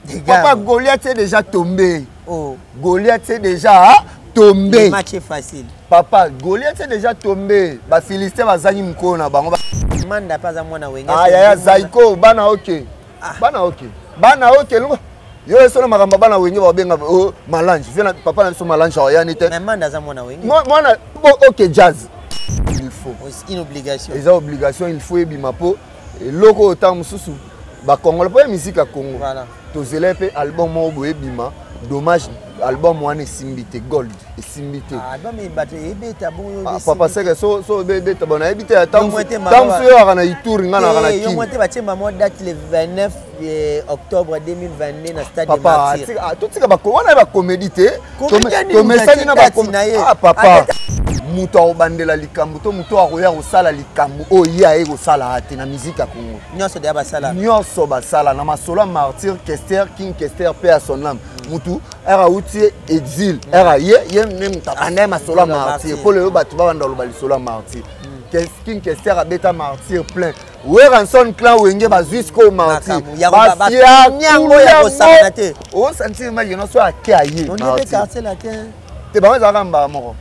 Papa, Goliath est déjà tombé. Oh. Goliath est déjà tombé. Le match est facile. Papa, Goliath est déjà tombé. Ba Philistin va zani mkona bango. Manda pas à moi na wenga. Ah ya Zaiko bana OK. Bana OK. Bana OK. Yo solo makamba bana wenga ba benga malange. Viens papa na so malange ya nite. Mais manda za moi na wenga. Moi na OK jazz. Il faut. C'est une obligation. Les obligations il faut ebima po loko autant mususu. Ba Congo la musique à Congo. Voilà. To zelepe album mo bo ebima. Dommage, album one Simbite Gold et Simbite. Album est battu et bêta bon. Papa c'est que so bêta bon habite à temps sur na itour ngana na ki. Yo monté battu maman date le 29 octobre 2022 na stade de Martyr. Papa, tout ça ba ko wana ba comédie te. To message na ba comédie. Ah papa. Muto obandela likambo to muto akoya kosala likambo oya e kosala ate na musique ya Congo. Nyonso de basala. Nyonso basala na masolo Martyr Kester King Kester paix à son âme. Mutu era outil exil era ye nem tabanda masolo Martyr pour le batu ba banda lo balisolo Martyr. King Kester a beta Martyr plein. We ranson clan wenge ba jusqu'au Martyr. Ba nyango ya kosala te. O sentir ma yeno so akaye. On est quartier la terre. Te ba za kamba moko.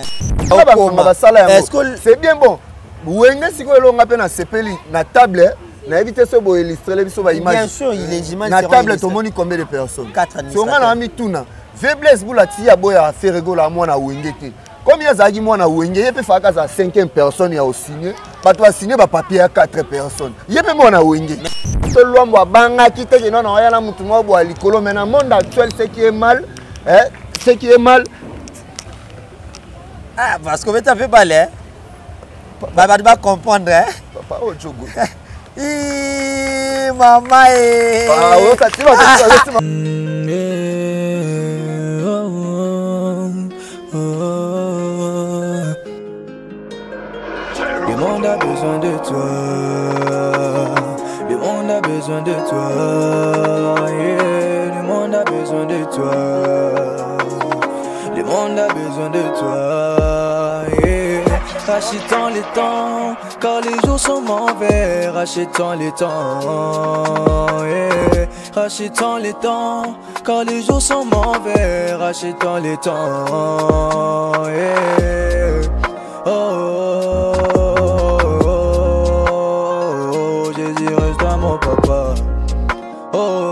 C'est bien bon. Wenge siko elonga pe na sepeli na table na éviter ce beau illustrer les biso ba image. Bien sûr, il est image. Na table to moni combien de personnes? 4 Si on a mis tout na. Faiblesse boula ti ya boya faire rigola moi na wenge te. Combien ça dit moi na wenge, il peut faire ça 5e personne ya au signer. Pas toi signer ba papier à 4 personnes. Il peut moi na wenge. To loi moi banga ki te non ya na mutu mo bo alikolo mais na monde actuel ce qui est mal, ce qui est mal. Ah, parce que tu as fait balai. Baba va comprendre. Papa, oh, Djogo. Maman. Ah, oh, ça tire. Le monde a besoin de toi. Le monde a besoin de toi. Yeah. Le monde a besoin de toi. Le monde a besoin de toi, yeah. Rachètons les temps, car les jours sont mauvais. Rachètons les temps, yeah. Rachètons les temps, car les jours sont mauvais. Rachètons les temps, yeah. Oh, oh, oh, oh, Jésus reste à mon papa. Oh,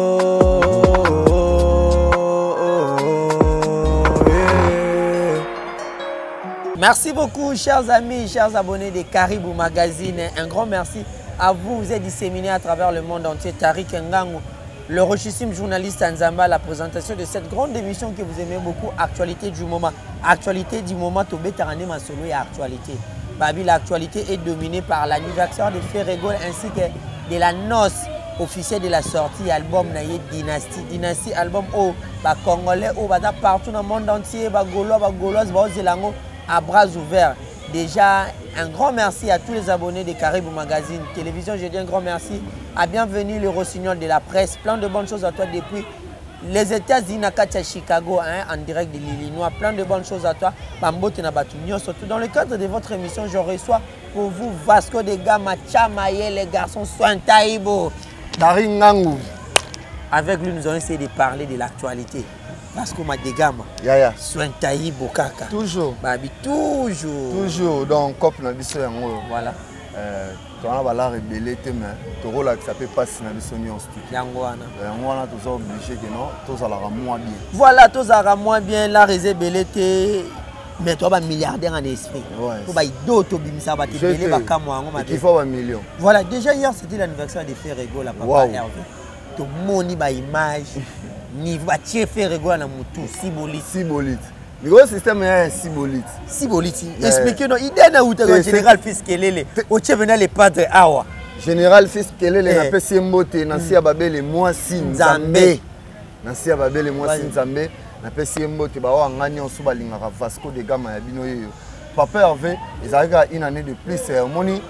merci beaucoup, chers amis, chers abonnés de Caribou Magazine. Un grand merci à vous. Vous êtes disséminés à travers le monde entier. Tariq Ngangu, le richissime journaliste Nzamba, la présentation de cette grande émission que vous aimez beaucoup, Actualité du moment. Actualité du moment, Tobé Tarané Masolo et Actualité. Babi, l'actualité est dominée par l'anniversaire de Ferrego ainsi que de la noce officielle de la sortie album Naye Dynasty. Dynasty album au Congolais, au partout dans le monde entier, Gaulois, Zélango, à bras ouverts. Déjà, un grand merci à tous les abonnés de Caribou Magazine Télévision. Je dis un grand merci. À bienvenue le rossignol de la presse. Plein de bonnes choses à toi depuis les États-Unis, à Chicago, en direct de l'Illinois. Plein de bonnes choses à toi. Surtout dans le cadre de votre émission, je reçois pour vous Vasco de Gama, Chamaye, les garçons Sointaïbo. Daringangu. Avec lui, nous allons essayer de parler de l'actualité. Parce que Madegama, Sointaï Bokaka. Toujours. Babi, toujours. Toujours. Donc, cop na biso yango. Voilà. Tu as la rebelle, mais tu as ça peut passer dans biso nyonso. Yangoana. Yangoana, tu es obligé que non, tu as la moins bien. Voilà, tu as moins bien la rebelle, mais tu as un milliardaire en esprit. Tu as d'autres bimisa, tu as il faut un million. Voilà, déjà hier, c'était l'anniversaire de Ferrego, la papa Hervé. Tu as moni ba image. Ni va faire rigoler na mutu Sibolite. Le gros système est Sibolite. Sibolite. Expliquez-nous. Idée na outa général fils Kelele. O tchevena les padres awa. Général fils Kelele na pesi mbote na sia babele moi Nzambe. Na sia babele moi Nzambe na pesi mbote ba wa ngani on suba lingaka Vasco de Gama ya bino yeyo. Papa Hervé, ils arrivent une année de plus cérémonie.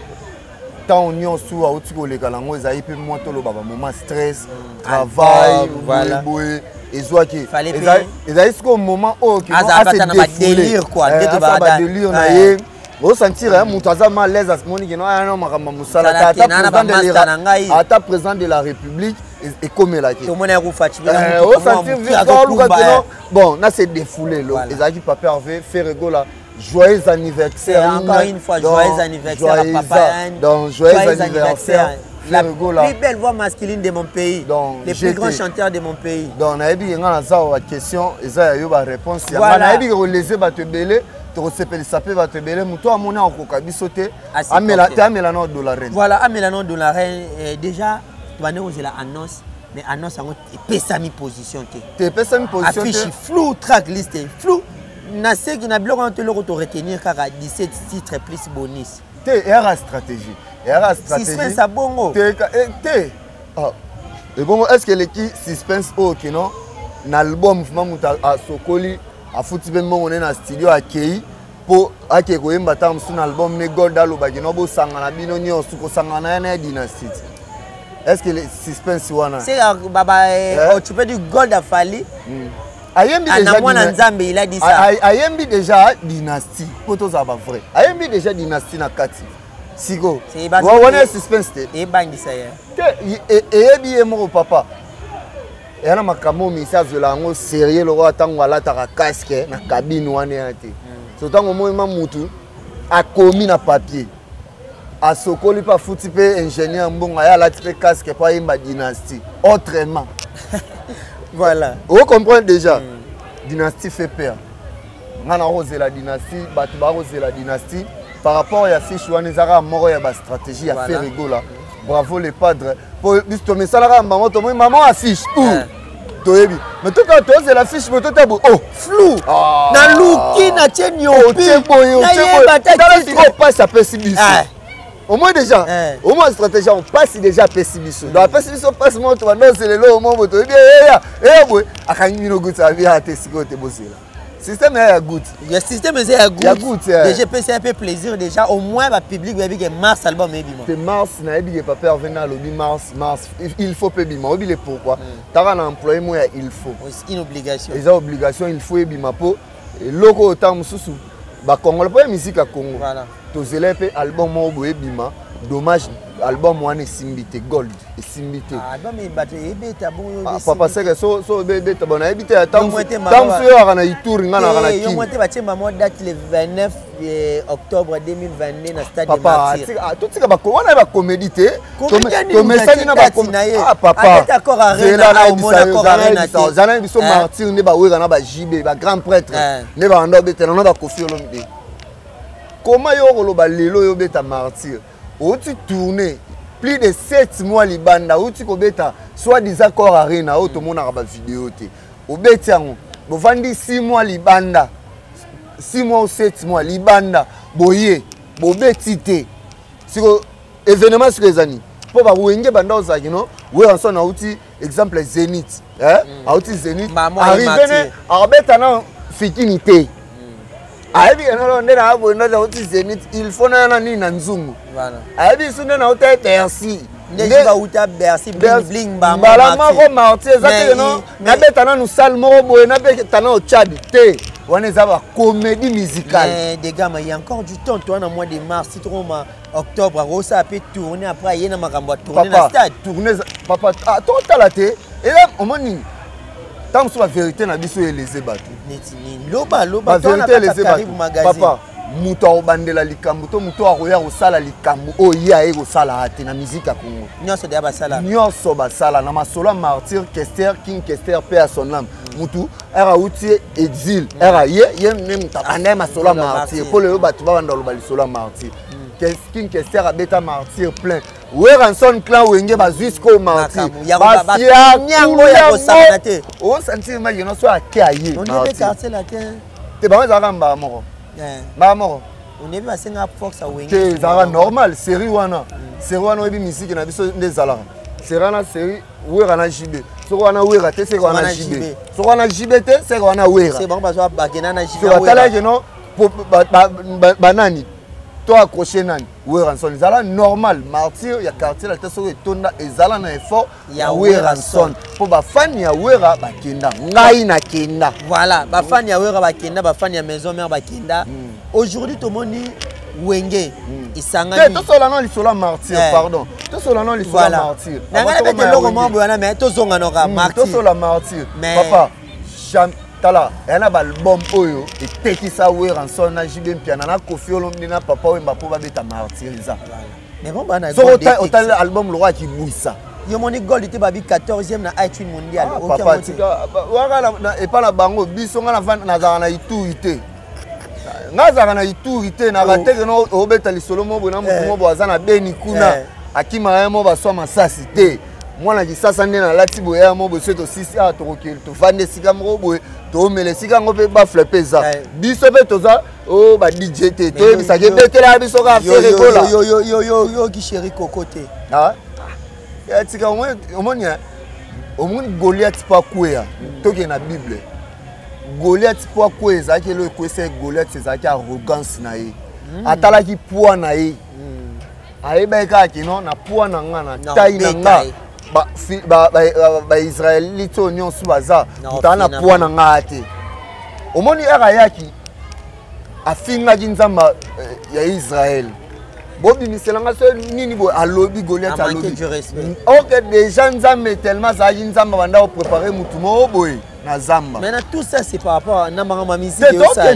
Tant on y a sous au tigo les galango, ils arrivent plus moins tôt le baba moment stress, travail, voilà. Et soit qui. Ils arrivent au moment où ils ont délire quoi, délire na ye. Vous sentir un moutaza mal l'aise à ce moment qui non non makamba musala. Ata président de la République. et comme la qui tout le monde est roufati bon là c'est défoulé là les amis papa Hervé fait rigola joyeux anniversaire encore une fois joyeux anniversaire à papa Yann donc joyeux anniversaire la plus belle voix masculine de mon pays, donc, les plus grands chanteurs de mon pays. Donc, on a dit une question, et ça, il y a une réponse. On a dit que les ébats te belé, tu recevais les sapés, va te belé, mais toi, mon nom, on a sauté, à Mélano de la Reine. Voilà, à Mélano de la Reine, déjà, tu vas nous la annonce, mais annonce, tu as mis position. Tu as mis position. Affiche flou, track list, flou. Na sais que na blog on te le retenir car 17 titres plus bonus. Tu as stratégie. Suspense à bongo. Est-ce que l'équipe suspense au non l'album à Sokoli a foutu ben on est dans studio à Kei pour ake ko yemba tam sur album ne gold alo ba kino bo sangana bino nyo suko sangana na dynasty. Est-ce que le suspense wana c'est baba tu peux du gold a fallu ayembi déjà mwana nzambe il a dit ça ayembi déjà dynasty poto za ba vrai ayembi déjà dynasty na kati Sigo, on est suspense. Et bangi ça y est. Et mon papa. Et on a ma camo message de l'ango sérieux le roi tant wala ta casque na cabine wane ate. Surtout au moment mutu a commis na papier. A Sokoli pas foutu pe ingénieur mbonga ya la tipe casque pas imba dynastie. Autrement. Voilà. Vous comprenez déjà. Dynastie fait peur. On a rosé la dynastie, Batouba rosé la dynastie. Par rapport à la fiche, on a mort à la stratégie à faire rigoler. Bravo les padres. Pour mais ça la maman affiche. Mais tout à l'heure, c'est la fiche, mais tout à l'heure, oh, flou. Na louki na tchenyo. On passe à pessimisme. Au moins déjà, au moins stratégie, on passe déjà à pessimisme. Dans la pessimisme, on passe moi, tu vas danser le lot, au moment où tu es bien, à quand il nous goûte, ça vient à tes cigarettes et bosser là. Le système est à goût. Le système est à goût. Déjà, c'est un peu plaisir. Déjà, au moins, le public va dire que Mars album est bien. C'est Mars, il pas peur venir à l'objet Mars. Il faut payer bima. Oubliez pourquoi. Tu as un employé, moi, il faut. C'est une obligation. C'est une obligation, il faut bima pour. Et logo autant sous. Bah Congo, pas musique à Congo. Voilà. Tous les albums au bima. Dommage, album one est simbité gold et simbité. Album est battu et bêta bon. Papa c'est que so bêta bon habité à temps sur on a eu tour ngana ngana ki. Yo monté battu maman date le 29 octobre 2022 dans stade de Martyr. Papa tout ça ba ko on a comédie té. Comédie na ba papa. D'accord arena au monde d'accord arena. Zana biso Martyr ne ba wera na ba JB ba grand prêtre. Ne ba ndo bêta na ba Kofi Olomide. Comment yo lo lelo yo bêta Martyr? Où tu tournes plus de 7 mois libanda où tu kobeta soit des accords arena où tout le monde a une vidéo té au betiango bo vandi 6 mois libanda 6 mois ou 7 mois libanda boye bo betité sur événement sur les années pour ba wenge banda ozaki no we en son outil exemple Zénith outil Zénith arrivé à beta na fikinité il faut na ni na nzungu voilà abi sune na hôtel Bercy déjà hôtel Bercy bling bang bala mako Martyr ezate no na betana nous salmo boye na betana au Tchad té on est à comédie musicale des gars mais il y a encore du temps toi dans mois de mars citron octobre rosa peut tourner après il y a makambo tourner na stade tourner papa toi la té et là au moins tant sur la vérité na biso eleze bato loba vérité eleze bato papa muto obandela likambo to muto akoya kosala likambo oyo aye kosala ate na musique ya Congo nyonso basala na masolo ya Martyr Kester King Kester pe à son âme mutu era uti exil era ye même tabanda masolo ya Martyr pour le bato banda loba lisolo ya Martyr King Kester abeta Martyr plein Weranson clan wenge ba jusqu'au Martyr basia nyango ya kosala te o sentir ma yeno so ake aye on est quartier la terre te ba za kamba moko ba moko on est ba senga fox a wenge te za normal série wana obi musique na biso ndezala serana série wera JB so wana wera te se wana JB so wana JB te se wana wera c'est bon ba so bakena na JB so tala yeno banani toi accroché nani Weranson ezala normal Martyr ya quartier la teso etonda ezala na effort ya Weranson pour ba fan ya Wera bakenda ngai na kenda voilà ba fan ya Wera bakenda ba fan ya maison mère bakenda aujourd'hui to moni Wenge isangani to solo non lisolo martyr pardon to solo non lisolo martyr nanga bete loko mambo wana mais to zonga no ka martyr to solo martyr papa tala yana ba album oyo etekisa Weranson na JB Mpiana na Koffi Olomide na Papa Wemba po ba beta martyriza mais bon bana so autant album le roi qui bouissa yo moni gold était babi 14e na iTunes mondial papa tika waka na et pas la bango biso nga na za na iturité nga za na iturité na bateke no obeta lisolo mobo na mutu mobo azana beni kuna akima ya mobo so masasi te mwana kisasa nde na lati boye ya mobo seto 6 to to vande sika mobo to mele sika ngope ba flipeza biso pe toza o ba DJ te to bisake betela biso ka faire kola yo ki chéri kokote ya tika omonia omoni Goliath pa kwea toke na Bible Goliath pa kweza ke lo kwese Goliath ezaki arrogance na ye atala ki poa na ye ayeba ka kino na poa na nga na tai na nga ba Israelite onyon su baza mutana poa na nga ate omoni era yaki afinga jinzamba ya Israël Bobi miselanga so nini bo alobi Goliath alobi OK déjà nzambe tellement ça nzamba banda o préparer mutu mo boy na zamba maintenant tout ça c'est par rapport à namba musique et ça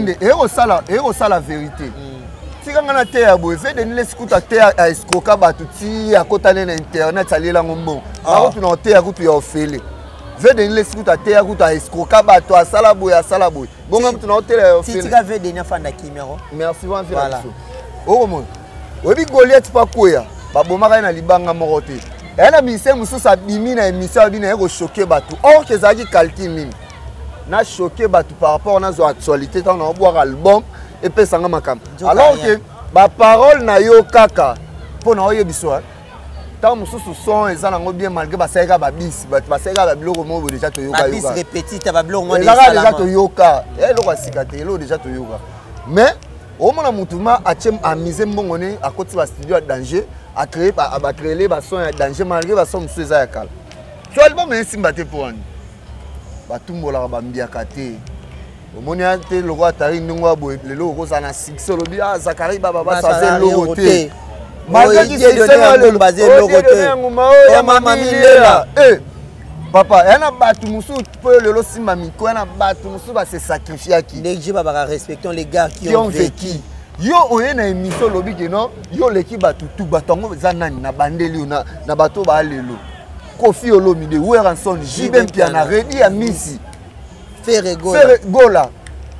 et ça la vérité tika ngana te ya boy fait de ne escuta te ya escroka batu ti akotane na internet alela ngombo ako tuna te ya kutu ya ofele fait de ne escuta te ya kutu escroka batu asala boy bonga tuna hôtel ya ofele tika fait de nyafanda kimero merci bon voilà oh mon Obi Goliath pa koya babomaka na libanga moko te yana mise mususu abimi na émission abina eko choquer batu or que ezaki qualité mine na choquer batu par rapport na zo actualité tant na boire album et pe sanga makam alors que ba parole na yo kaka po na oyo biso tant mususu son ezana ngo bien malgré ba saika ba bis ba saika ba biloko mo déjà to yoka bis répétite ba biloko mo déjà to yoka eloko sikate eloko déjà to yoka mais au moment où Moutuma a misé mbongone à côté de studio à danger a créé les son à danger malgré la son monsieur Zayakal. Tu album est simbaté pour un. Batumbo la bambia kate. Au moment où le roi Tari Nungwa boy le logo ça na succès le bien Zakari baba ça c'est logo té. Malgré que c'est basé logo té. Oh maman Milela. Papa, il y a batu musu pour le lo simba miko, il y a batu musu va se sacrifier qui. Les gens va respecter les gars qui ont vécu. Yo oye na émission lobi que non, yo l'équipe batu tout batongo zanani na bandeli na bato ba lelo. Koffi Olomide, Weranson, JB Mpiana, Redi Amisi. Faire gola.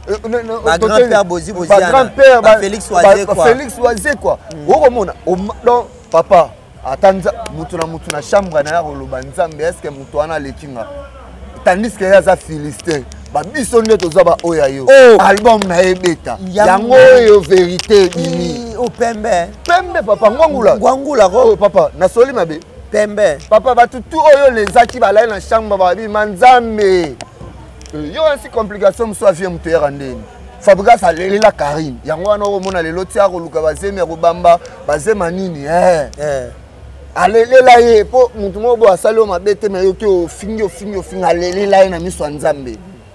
Ma grand-père Bozi Félix Oisé quoi. Okomona, donc papa Atanza mutu na chambre na ya koloba nzambe est-ce que mutu wana lekinga tandis que ya za philistin ba biso nde toza ba oya yo album na ebeta yango yo vérité bimi o pembe papa ngwangula ko papa na soli mabe pembe papa ba tutu oyo lezaki balai na chambre ba bi manzambe yo ainsi complication so avie mutu ya ndeni Fabrice alela Karim yango wana omona lelo tia ko luka bazemi ko bamba bazema nini alelela ye po mutu mo bo asalo mabete me yo ke fingi alelela ye na miso nzambe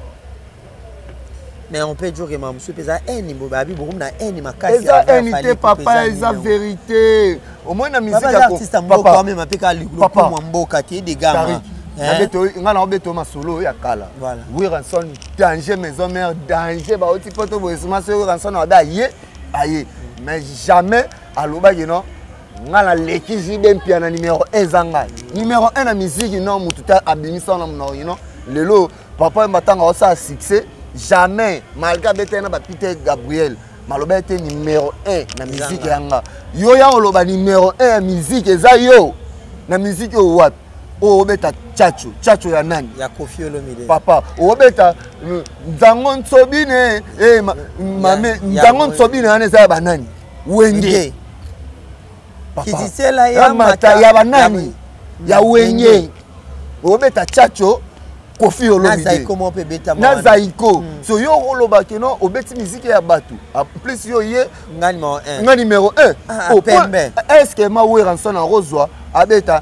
mais on peut dire que maman pesa eni bo babi bokum na eni makasi eza enité papa eza vérité au moins na musique ya artiste mboka quand même apeka likulo pour mboka ti de gama ngana obeto masolo ya kala Weranson danger maison mère danger ba oti poto bo esma se Weranson oda ye aye mais jamais aloba que non ngala leki JB Mpiana numéro 1 zanga numéro 1 na musique non mututa abimisa na mno you know lelo papa matanga osa succès jamais malgré betena ba Peter Gabriel maloba était numéro 1 na musique yanga yo ya oloba numéro 1 ya musique eza yo na musique o wapi o obeta chacho ya nani ya Koffi Olomide papa o obeta nzango nsobine mame nzango nsobine ane za ba nani wenge Kizisela ya mata ya banani ya wenye obeta chacho Koffi Olomide na zaiko so yo oloba keno obeti musique ya batu en plus yo ye ngani numéro 1 pembe est-ce que ma Weranson en rozwa abeta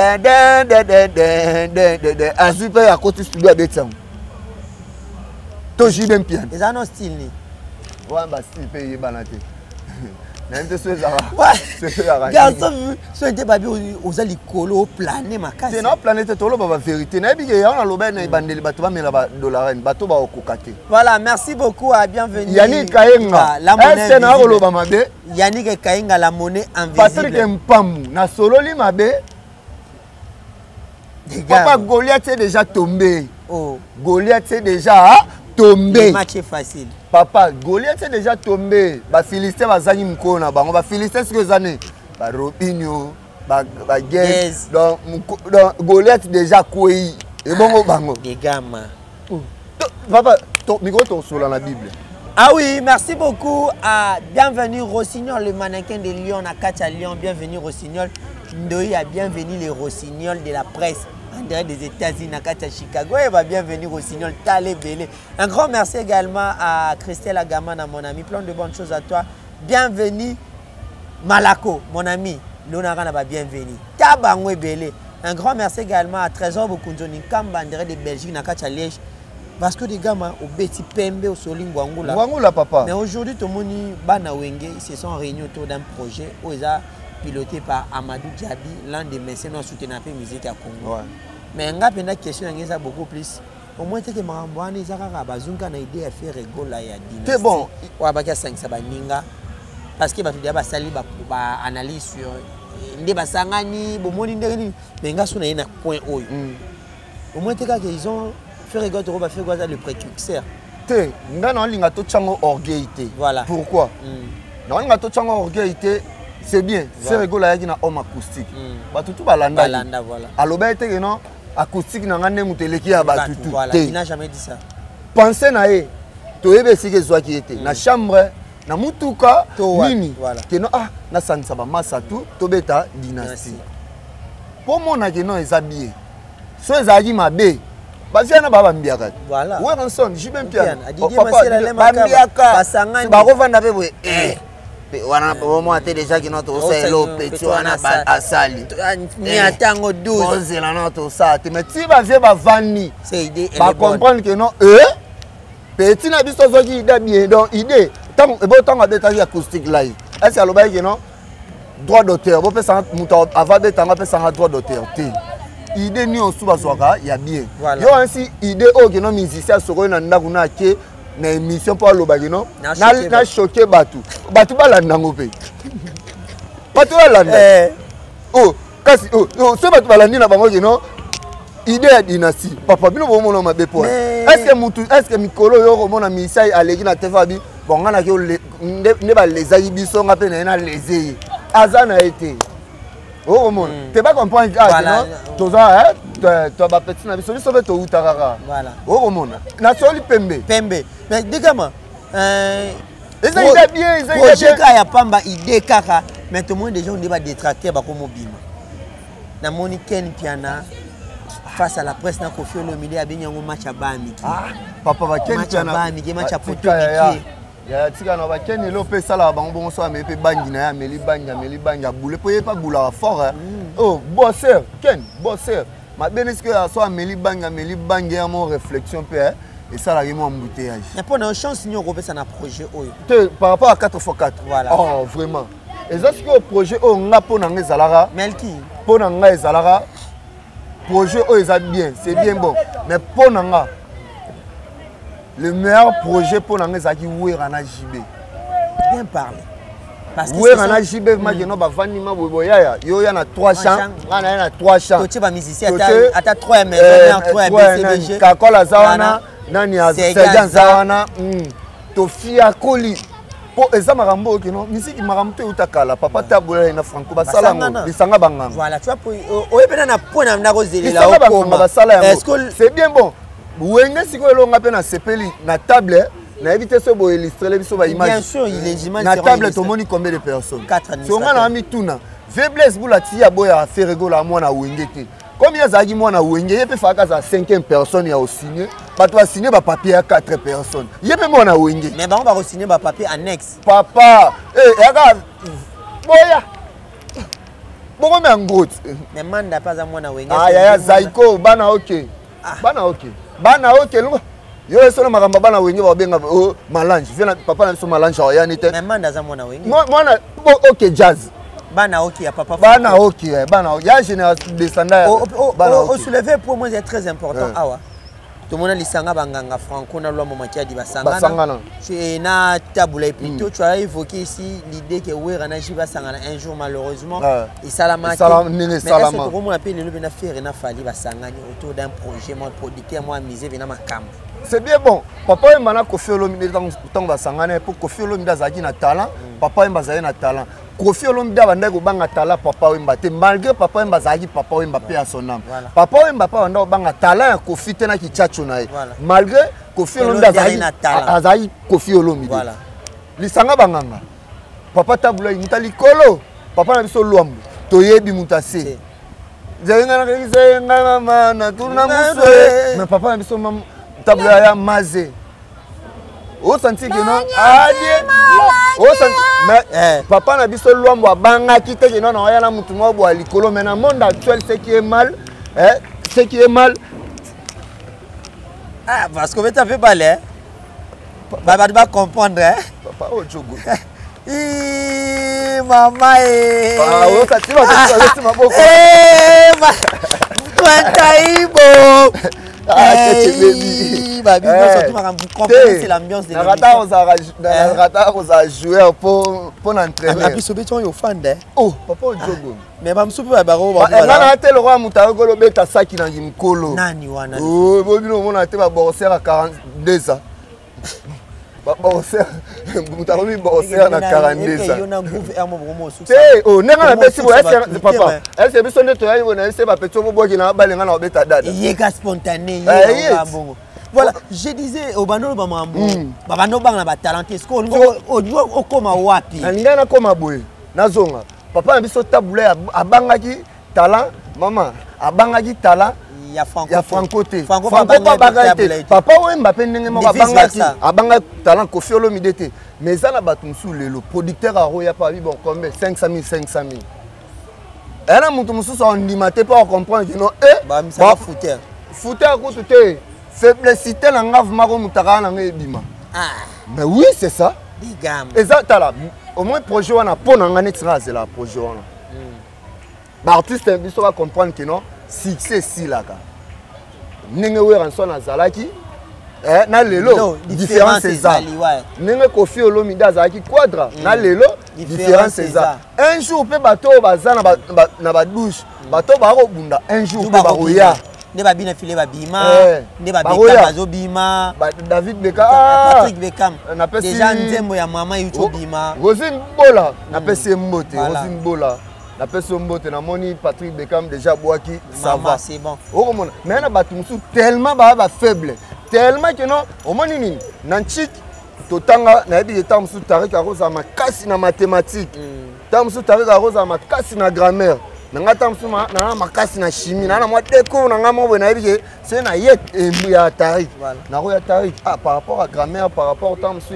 azupe ya côté studio abeta to JB Mpiana eza no style ni wa ba style pe ye banate N'importe ce zara. Garçon, ce n'était pas bien aux alicolo plané ma case. C'est notre planète tout le monde vérité. N'a bien on a l'obé na bandeli bato ba mela ba dollar bato ba okokate. Voilà, merci beaucoup à bienvenue. Yannick Kayenga. Est-ce na oloba mabe? Yannick Kayenga la monnaie invisible. Patrick Mpambu na sololi mabe. Papa Goliath est déjà tombé. Oh, Goliath est déjà tombé. le match est facile. Papa, Goliath est déjà tombé. Les Philistins bazangi mkona ba. On va Philistins ce que zané. Ba Robinho, ba Guez. Donc Goliath déjà koué. Et bon bango. Des gamins. Papa, ton micro ton sur la Bible. Ah oui, merci beaucoup. Bienvenue Rossignol, le mannequin de Lyon, à Katia Lyon. Bienvenue Rossignol. Ndoyi a bienvenue les Rossignols de la presse. En direct des États-Unis, à Katia Chicago. Et va bienvenue Rossignol, Talé Bélé. Un grand merci également à Christelle Agamana, mon ami. Plein de bonnes choses à toi. Bienvenue Malako, mon ami. L'Onarana va bienvenue. Tabangwe Bélé. Un grand merci également à Trésor Bokunzoni Kamba, en direct de Belgique, à Katia Liège. Parce que des gamins au Betty Pembe, au Soling Wangula. Wangula, papa. Mais aujourd'hui, tout le monde Bana Wenge, ils se sont réunis autour d'un projet où ils ont piloté par Amadou Diaby, l'un des mécènes qui soutient la musique à Congo. Ouais. Mais on a une question qui est beaucoup plus. Au moins, que Marambouane, ils ont une idée à faire rigoler. C'est bon. Ouais, bah, 5 Sabaninga. Parce que tu as sali ba analyse sur les basangani, bon, mais ils ont un point haut. Au moins, ils ont fait rigoler le précurseur. Voilà. Pourquoi? C'est bien. C'est rigolo avec un homme acoustique. Batutu balanda. Balanda, voilà. Alors ben t'es non acoustique n'angane muteleki ya batutu. Voilà. Il n'a jamais dit ça. Pensez na e. Toyebe sike zwa qui était. Na chambre, na mutuka, nini. Que non na sansa ba masatu, tobeta dynastie. Pour mon na que non ezabie. So ezagi mabe. Baziana baba mbiaka. Voilà. Ouais ranson, j'ai même bien. Papa, mbiaka. Basangani. Ba kovanda be we. Wana moi déjà qui notre selo petit wana asali ni atango 12 la notre ça mais si ba vie ba vani c'est idée ba comprendre que non petit na biso zoki idée bien donc idée tant e bo tant abeta acoustique live est-ce que aloba que non droit d'auteur bo pesa muta avant de tanga pesa droit d'auteur té idée ni osuba soka ya bien yo ainsi idée o que non musicien soko na ndaku na ke na émission pour le bagino na choqué batu balanda ngopé batu balanda oh kasi so batu balandi na bango kino idée ya dynastie papa bino bo mona mabe po est-ce que mikolo yo ko mona misai aleki na tefabi bonga na ke ne ba lezaki biso ngape na lezé azana été oh mon tu pas comprendre non toza toi ba petit na biso biso beto utarara voilà oh mon na soli pembe mais digama eza idée bien eza projet ka ya pamba idée kaka mais tout le monde déjà on débat détracter ba ko mobima na moniken piana face à la presse na Kofi Olomide abenyango match ya bami papa ba ken piana match ya poto ya tika na ba ken lo pe sala bango bongo so amepe bangi na ya meli banga boule po yepa boula fort oh bosseur ken bosseur ma beneske so ameli banga ya mon réflexion pe et ça la vraiment embouteillage mais pour une chance nous on ça na projet oyo par rapport à 4x4 voilà oh vraiment et est-ce que projet o nga po na ngezalara melki po na nga ezalara projet o eza bien c'est bien bon mais po na nga le meilleur projet pour nga ezaki Werana JB bien parlé parce que Werana JB ma no ba vandi ma boyaya yo ya na 3 champs ngana na 3 champs to ba musicien ata 3 mais 3 BCBG kakola zawana nani azejan zawana to fia koli po eza makambo ke no musique makambo te utakala papa tabola na franco basala ngo lisanga banganga voilà tu vois oyebena na point na kozelela okoma est-ce que c'est bien bon wenge siko elonga pe na sepeli na table na éviter ce beau illustrer biso ba image bien sûr il est image na table to moni combien de personnes 4 amis so ngana mi tuna faiblesse bula tia boya faire rigola mwana wenge te combien zaki mwana wenge yepe faka za 5e personne ya osigner bato ba signer ba papier à 4 personnes yepe mwana wenge mais ba on va signer ba papier annexe papa yaka boya boko me ngot mais manda pas za mwana wenge ya zaiko bana OK bana OK lunga Yo solo makambo bana wenge ba benga malange. Vient papa na biso malange ya nite. Mais manda za mwana wenge. Mwana OK jazz. Bana OK ya papa. Bana OK, bana OK. Ya génération descendant. Au soulever pour moi c'est très important. Awa. Tout le monde a lisanga banganga franco na loi momakia di basangana. C'est na tabula plutôt tu as évoqué ici l'idée que Werana Jiba sangana un jour malheureusement et Salama. Mais est-ce que comment appelle le bena faire na fali basangani autour d'un projet moi producteur moi misé bena makam. C'est bien bon. Papa et mana Kofi Olomide tant basangana pour Kofi Olomide zaki na talent, papa et bazali na talent. Kofi Olomide banda ko banga talent papa Wemba te malgré papa Wemba zaki papa Wemba paix à son âme. Papa Wemba pa banda banga talent ya Kofi te na kichacho na ye. Malgré Kofi Olomide zaki Kofi Olomide. Voilà. Lisanga banganga. Papa tabula imita likolo. Papa na biso lwambo. Toyebi mutase. Zenga mana tourna muswe. Mais papa na biso tabula ya maze. O senti que non o senti mais papa na biso lwambo abanga kite que non na ya na mutu mo bo likolo mais na monde actuel ce qui est mal parce que tu fait parler papa va comprendre papa o jogo maman o senti ma boko c'est l'ambiance de la joueur pour l'entraîner. Oh, papa Djogo. Mais je suis pas baro. Je le roi Moutago beta saki na ngimkolo. Nani wana. Oh, bobino mona te ba borosser à 42 ans. Ba borosser. Moutago mi borosser na 42 ans. Yona groupe ermo bromo sou. Oh, nenga na beti bo papa. Elle se biso ndeto ya yona se ba petit bo boki na balenga na beta dada. Yeka spontané, bongo. Voilà, je disais au bando bamambo, babando bang na ba talenté, ce qu'on au koma wapi. Ningana koma boye, nazonga. Papa na biso tabula abangaki talent, maman, abangaki talent. Ya Franco te. Franco te. Papa Wemba pe ndenge moko abangaki talent Kofi Olomide te. Mais ça na batumsu lelo, producteur a roya pa bi bon combien 500 000. Et là mutu mususu on limité pas comprendre que non ba misa fouteur. Fouteur ko te. Faiblessité na ngave mako mutaka na ngebima. Mais oui, c'est ça. Digam. Exactement. Au moins projet wana pona ngane tira c'est la projet wana. Ba artiste biso va comprendre que non, succès si là ka. Ninge wera nso na zalaki na lelo différence c'est ça. Ninge Kofi Olomide azaki quadra na lelo différence c'est ça. Un jour pe bato bazana na ba douche, bato ba ko bunda un jour pe ba roya. Ne ba bina filé ba bima, ne ba beka bazo bima, David Beckham, Patrick Beckham. Déjà nzembo ya mama yuto bima. Rosine Bola, na pesi mbote, Rosine Bola. La personne mbote na moni Patrick Beckham déjà boaki ça va. C'est bon. O mona, mais na batumsu tellement ba faible, tellement que non, o moni nini, nanchik totanga na yebi etamsu tarika roza makasi na mathématique. Tamsu tarika roza makasi na grammaire. Nanga tamsu na makasi na chimie na moi découvre nanga mo na yebi c'est na yet ya tarik. Na ro ya tarik par rapport à grammaire, par rapport tamsu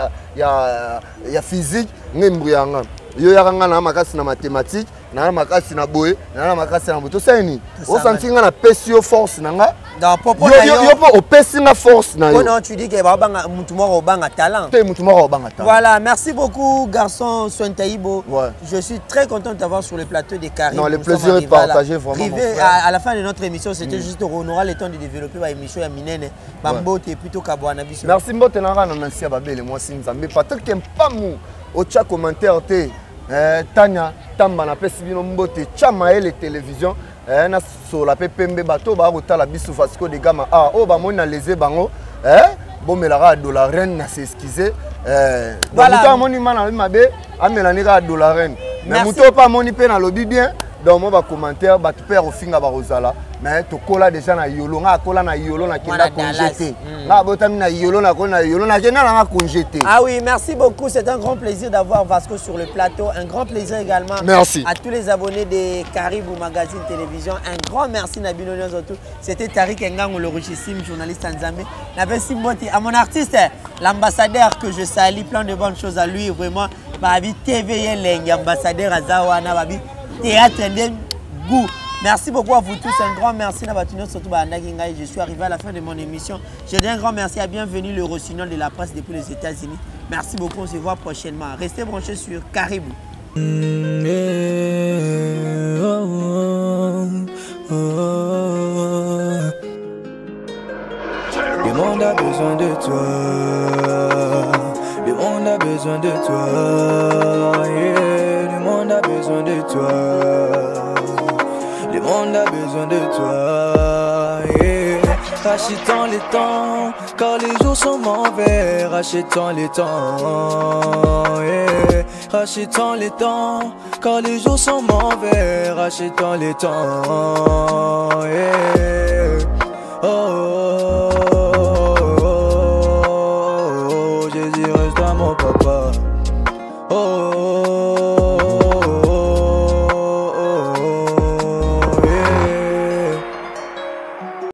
ya physique ngembuyanga. Yo yaranga na makasi na mathématique, na makasi na boye, na makasi na moto seni. O sentinga na pesio force nanga. Dans popo yo po o pesinga force na yo. Non, tu dis que banga mutu moko banga talent. Te mutu moko banga talent. Voilà, merci beaucoup garçon Sointaïbo. Ouais. Je suis très content de t'avoir sur le plateau des Caraïbes. Non, le plaisir est partagé vraiment. À la fin de notre émission, c'était juste on aura le temps de développer l'émission à Minene. Bambote et plutôt Kabouana Biso. Merci Mbote Nara Nanansia Babel moi Sinzambe. Patrick Kempamou au chat commentaire te Tanya Tamba na pesi bino Mbote Chamae les télévisions na sur la PPMB bateau ba rotala biso Vasco de Gama o ba mona leze bango bomelara dollar reine na s'excuser voilà muto moni mana mabe amelani ka dollar reine mais muto pa moni pe na lobi bien donc moi ba commentaire ba tu père au finga ba rozala mais to kola déjà na yolo nga kola na yolo na kenda conjeté nga botami na yolo na kenda na conjeté. Ah oui, merci beaucoup, c'est un grand plaisir d'avoir Vasco sur le plateau, un grand plaisir également. Merci à tous les abonnés des Caribou Magazine Télévision, un grand merci Nabino Nyozotou. C'était Tariq Ngango, le richissime journaliste Nzambe. Merci à mon artiste, l'ambassadeur que je salue, plein de bonnes choses à lui, vraiment Babi TV l'ambassadeur Azawana Babi théâtre goût Merci beaucoup à vous tous. Un grand merci. Je suis arrivé à la fin de mon émission. Je dis un grand merci à Bienvenue, le rossignol de la presse depuis les États-Unis. Merci beaucoup. On se voit prochainement. Restez branchés sur Caribou. Le monde a besoin de toi. Le monde a besoin de toi. Yeah. Le monde a besoin de toi. Le monde a besoin de toi. Yeah. Rachetons les temps, car les jours sont mauvais. Rachetons les temps. Yeah. Rachetons les temps, car les jours sont mauvais. Rachetons les temps. Yeah.